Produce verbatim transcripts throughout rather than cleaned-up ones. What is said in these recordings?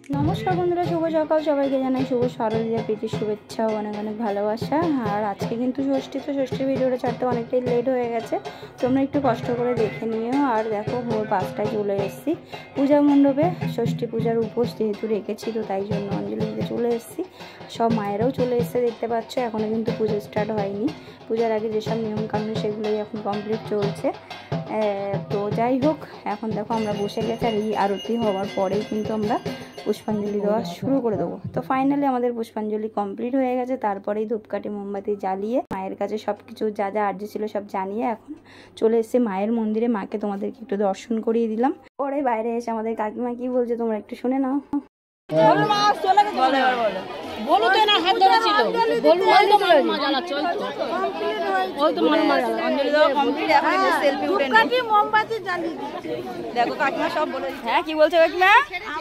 নমস্কার বন্ধুরা, শুভ সকাল। সবাইকে জানাই শুভ শারদীয়া প্রীতির শুভেচ্ছা ও অনেক অনেক ভালোবাসা। আর আজকে কিন্তু ষষ্ঠী, তো ষষ্ঠীর ভিডিওটা ছাড়তে অনেকটাই লেট হয়ে গেছে, তোমরা একটু কষ্ট করে দেখে নিও। আর দেখো ভোর পাঁচটায় চলে এসেছি পূজা মণ্ডপে। ষষ্ঠী পূজার উপোস যেহেতু রেখেছি, তো তাই জন্য অঞ্জলি দিতে চলে এসেছি। সব মায়েরাও চলে এসেছে, দেখতে পাচ্ছ। এখনও কিন্তু পুজো স্টার্ট হয়নি। পূজার আগে যেসব নিয়মকানুন সেগুলোই এখন কমপ্লিট চলছে। তো যাই হোক, এখন দেখো আমরা বসে গেছি। আর এই আরতি হওয়ার পরেই কিন্তু আমরা পুষ্পাঞ্জলি দেওয়া শুরু করে দেবো। তো ফাইনালি আমাদের পুষ্পাঞ্জলি কমপ্লিট হয়ে গেছে। তারপরেই ধূপকাঠি মোমবাতি জ্বালিয়ে মায়ের কাছে সব কিছু যা যা আর্জি ছিল সব জানিয়ে এখন চলে এসেছে মায়ের মন্দিরে। মাকে তোমাদেরকে একটু দর্শন করিয়ে দিলাম। পরে বাইরে এসে আমাদের কাকিমা কি বলছে তোমরা একটু শুনে নাও। দেখো কাকিমা সব বলে। হ্যাঁ, কি বলছে কাকিমা?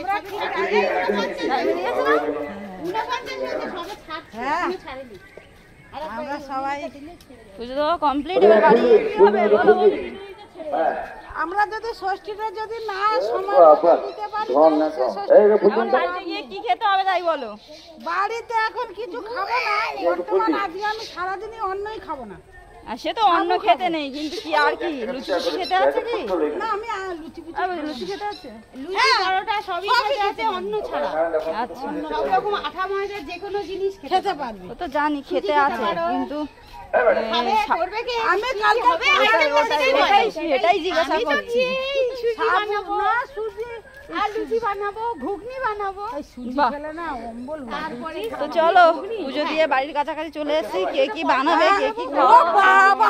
আমরা সবাই পুজো দেওয়া কমপ্লিট, এবার বাড়ি হবে। বলো আমরা যদি ষষ্ঠীটা যদি না সময় দিতে পারি, বাড়িতে গিয়ে কি খেতে হবে তাই বলো। বাড়িতে এখন কিছু খাবো না। বর্তমান আজকে আমি সারাদিনই অন্নই খাবো না। আর সে তো অন্য খেতে নেই, কিন্তু কি আর কি লুচি লুচি খেতে আছে কি? না, আমি লুচি লুচি খেতে আছে, লুচি পরোটা সবই খেতে আছে, অন্য ছাড়া। আচ্ছা, সব রকম আঠা ময়দার যে কোনো জিনিস খেতে পারবে। ও তো জানি খেতে আছে, কিন্তু আমি কালকে এটাই জিজ্ঞাসা করছি। আর লুচি বানাবো, ঘুগনি বানাবো। তো চলো পুজো দিয়ে বাড়ির কাছাকাছি চলে এসেছি। কে কি বানাবে, কে কি খাওয়া,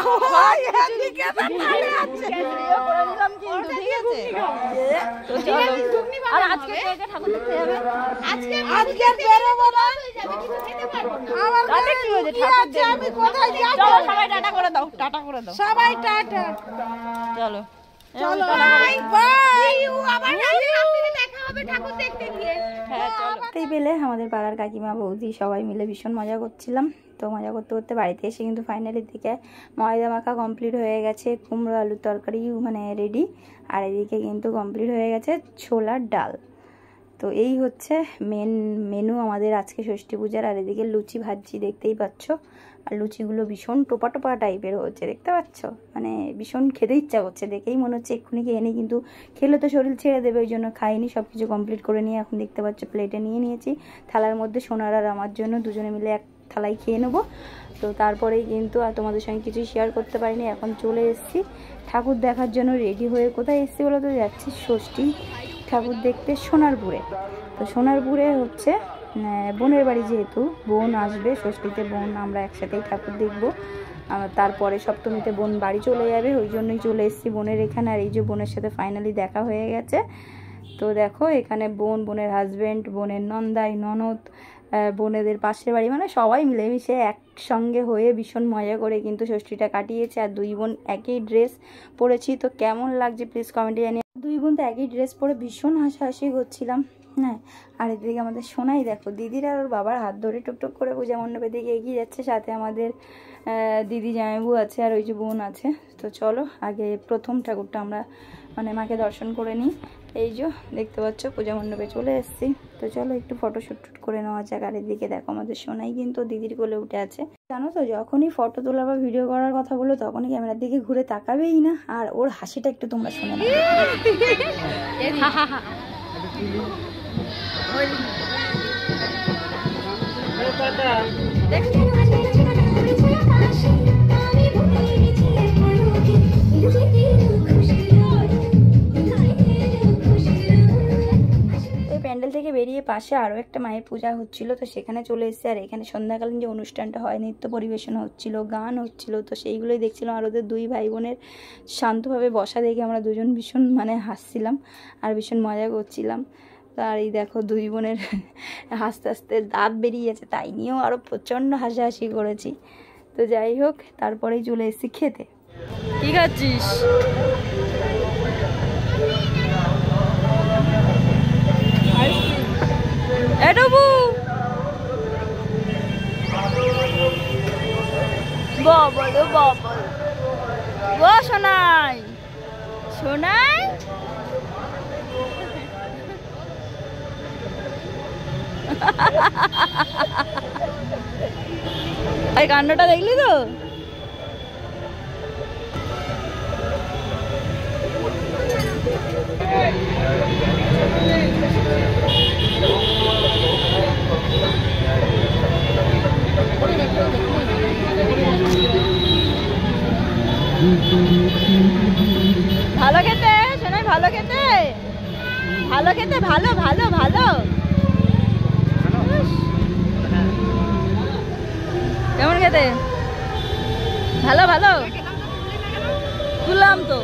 তো চলো। আর আজকে ঠাকুর দেখতে যাবে, আজকে আজকে বেরোবো না। আমার তাহলে কি হয়েছে? ঠাকুর আমি কোথায় যাব? চলো সবাই টাটা করে দাও, টাটা করে দাও সবাই টাটা। চলো চলো, বাই বাই। আবার রাত্রিরে দেখা হবে ঠাকুর দেখতে গিয়ে। হ্যাঁ চলো। তাই পেলে আমাদের পাড়ার কাকিমা বৌদি সবাই মিলে ভীষণ মজা করছিলাম। তো মজা করতে করতে বাড়িতে এসে কিন্তু ফাইনালি দিকে ময়দা মাখা কমপ্লিট হয়ে গেছে, কুমড়ো আলুর তরকারি মানে রেডি। আর এদিকে কিন্তু কমপ্লিট হয়ে গেছে ছোলার ডাল। তো এই হচ্ছে মেন মেনু আমাদের আজকে ষষ্ঠী পূজার। আর এদিকে লুচি ভাজছি, দেখতেই পাচ্ছ। আর লুচিগুলো ভীষণ টোপা টোপা টাইপের হচ্ছে, দেখতে পাচ্ছ। মানে ভীষণ খেতে ইচ্ছা করছে, দেখেই মনে হচ্ছে এক্ষুনি খেয়ে নিই, কিন্তু খেলে তো শরীর ছেড়ে দেবে, ওই জন্য খাইনি। সব কিছু কমপ্লিট করে নিয়ে এখন দেখতে পাচ্ছ প্লেটে নিয়ে নিয়েছি। থালার মধ্যে সোনার আর আমার জন্য দুজনে মিলে এক থালায় খেয়ে নেবো। তো তারপরেই কিন্তু আর তোমাদের সঙ্গে কিছুই শেয়ার করতে পারিনি। এখন চলে এসেছি ঠাকুর দেখার জন্য রেডি হয়ে। কোথায় এসেছি বলো তো? যাচ্ছি ষষ্ঠী ঠাকুর দেখতে সোনারপুরে। তো সোনারপুরে হচ্ছে বোনের বাড়ি, যেহেতু বোন আসবে ষষ্ঠীতে, বোন আমরা একসাথেই ঠাকুর দেখবো। তারপরে সপ্তমীতে বোন বাড়ি চলে যাবে, ওই জন্যই চলে এসেছি বোনের এখানে। আর এই যে বোনের সাথে ফাইনালি দেখা হয়ে গেছে। তো দেখো এখানে বোন, বোনের হাজব্যান্ড, বোনের নন্দাই, ননদ, বোনেদের পাশের বাড়ি, মানে সবাই মিলেমিশে একসঙ্গে হয়ে ভীষণ মজা করে কিন্তু ষষ্ঠীটা কাটিয়েছে। আর দুই বোন একই ড্রেস পরেছি। তো কেমন লাগছে প্লিজ কমেন্টে জানিয়ে। দুই বোন তো একই ড্রেস পরে ভীষণ হাসাহাসি করছিলাম। হ্যাঁ, আর এদিকে আমাদের সোনাই দেখো দিদির আর ওর বাবার হাত ধরে টুকটুক করে পূজা মণ্ডপের দিকে এগিয়ে যাচ্ছে। সাথে আমাদের দিদি জামাইবু আছে, আর ওই যে বোন আছে। তো চলো আগে প্রথম ঠাকুরটা আমরা মানে মাকে দর্শন করে নিই। এই যে দেখতে পাচ্ছ পূজা মণ্ডপে চলে এসেছি। তো চলো একটু ফটো শুট টুট করে নেওয়া যাক। আর এদিকে দেখো আমাদের সোনাই কিন্তু দিদির কোলে উঠে আছে। জানো তো, যখনই ফটো তোলা বা ভিডিও করার কথা বলো তখনই ক্যামেরার দিকে ঘুরে তাকাবেই না। আর ওর হাসিটা একটু তোমরা শুনে নাও। প্যান্ডেল থেকে বেরিয়ে পাশে আরও একটা মায়ের পূজা হচ্ছিল, তো সেখানে চলে এসেছে। আর এখানে সন্ধ্যাকালীন যে অনুষ্ঠানটা হয়, নৃত্য পরিবেশন হচ্ছিল, গান হচ্ছিল, তো সেইগুলোই দেখছিলাম। আর ওদের দুই ভাই বোনের শান্তভাবে বসা দেখে আমরা দুজন ভীষণ মানে হাসছিলাম আর ভীষণ মজা করছিলাম। আর এই দেখো দুই বোনের হাসতে হাসতে দাঁত বেরিয়েছে, তাই নিয়েও আরও প্রচণ্ড হাসাহাসি করেছি। তো যাই হোক, তারপরেই চলে এসেছি খেতে। কি খাচ্ছিস? এটুকু বলো বলো ও সোনাই সোনাই এই কাণ্ডটা দেখলি তো? ভালো খেতে শোনাই, ভালো খেতে, ভালো খেতে, ভালো ভালো ভালো। কেমন খেতে? ভালো ভালো তুললাম তো।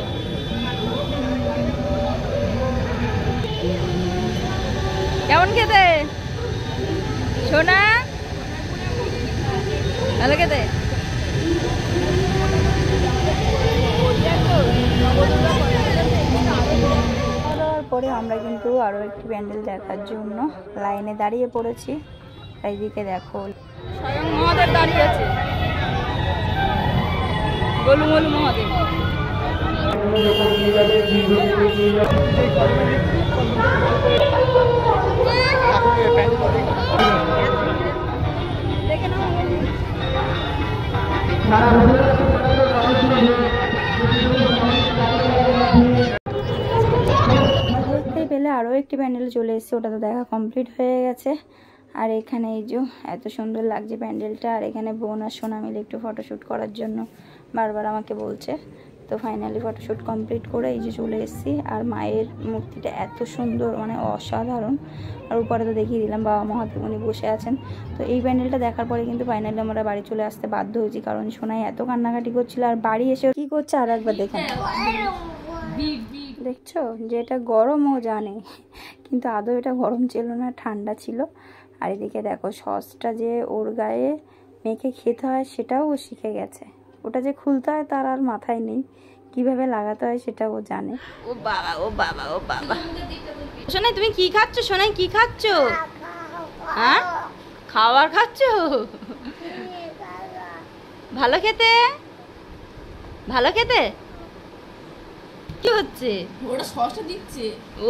কেমন খেতে সোনা? ভালো খেতে। পরে আমরা কিন্তু আরো একটি প্যান্ডেল দেখার জন্য লাইনে দাঁড়িয়ে পড়েছি। এইদিকে দেখো স্বয়ং মহাদেব দাঁড়িয়ে আছে, গোলু মোলু মহাদেব। দেখে নাও পেলে আরও একটি প্যান্ডেল চলে এসেছে, ওটা তো দেখা কমপ্লিট হয়ে গেছে। আর এখানে এই যে এত সুন্দর লাগছে প্যান্ডেলটা। আর এখানে বোন আর সোনা মিলে একটু ফটোশ্যুট করার জন্য বারবার আমাকে বলছে। তো ফাইনালি ফটোশ্যুট কমপ্লিট করে এই যে চলে এসেছি। আর মায়ের মূর্তিটা এত সুন্দর, মানে অসাধারণ। আর উপরে তো দেখিয়ে দিলাম বাবা মহাদেব উনি বসে আছেন। তো এই প্যান্ডেলটা দেখার পরে কিন্তু ফাইনালি আমরা বাড়ি চলে আসতে বাধ্য হয়েছি, কারণ সোনাই এত কান্নাকাটি করছিল। আর বাড়ি এসে কি করছে আর একবার দেখেন, দেখছো যে এটা গরমও জানে, কিন্তু আদৌ এটা গরম ছিল না, ঠান্ডা ছিল। আর এদিকে দেখো সসটা যে ওর গায়ে মেখে খেতে হয় সেটাও ও শিখে গেছে। ওটা যে খুলতে হয় তার আর মাথায় নেই, কিভাবে লাগাতে হয় সেটা ও জানে। ও বাবা ও বাবা ও বাবা। সোনাই তুমি কি খাচ্ছ? সোনাই কি খাচ্ছ? হ্যাঁ খাবার খাচ্ছ? ভালো খেতে, ভালো খেতে। কি হচ্ছে? ওটা সসটা দিচ্ছে। ও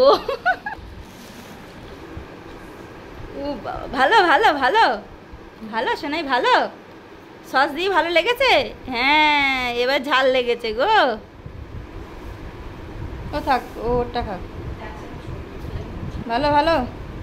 ও বাবা, ভালো ভালো ভালো ভালো সোনাই, ভালো সস দিয়ে ভালো লেগেছে? হ্যাঁ এবার ঝাল লেগেছে গো। ও থাক, ও ওটা খাক। ভালো ভালো।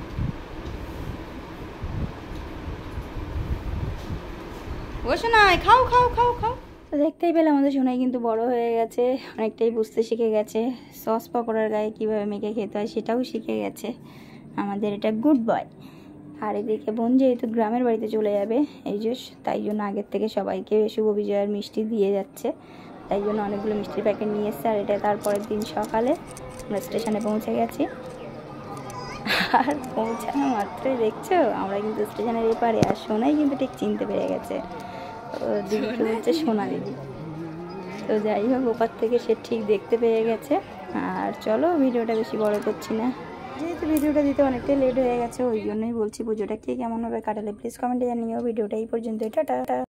ও সোনাই খাও খাও খাও খাও। তো দেখতেই পেলে আমাদের সোনাই কিন্তু বড় হয়ে গেছে, অনেকটাই বুঝতে শিখে গেছে। সস পকোড়ার গায়ে কীভাবে মেখে খেতে হয় সেটাও শিখে গেছে। আমাদের এটা গুড বয়। আর এদিকে বোন যেহেতু গ্রামের বাড়িতে চলে যাবে এই যে, তাই জন্য আগের থেকে সবাইকে শুভ বিজয়ার মিষ্টি দিয়ে যাচ্ছে। তাই জন্য অনেকগুলো মিষ্টির প্যাকেট নিয়ে এসছে। আর এটা তারপরের দিন সকালে আমরা স্টেশনে পৌঁছে গেছি। আর পৌঁছানো মাত্রই দেখছো আমরা কিন্তু স্টেশনের এপারে, আর সোনাই কিন্তু ঠিক চিনতে পেরে গেছে। দিদিকে বলছে সোনা দিদি। তো যাই হোক ওপার থেকে সে ঠিক দেখতে পেয়ে গেছে। আর চলো ভিডিওটা বেশি বড় করছি না, যেহেতু ভিডিওটা দিতে অনেকটাই লেট হয়ে গেছে, ওই জন্যই বলছি পুজোটা কে কেমনভাবে কাটালে প্লিজ কমেন্টে জানিও। ভিডিওটা এই পর্যন্ত, টাটা।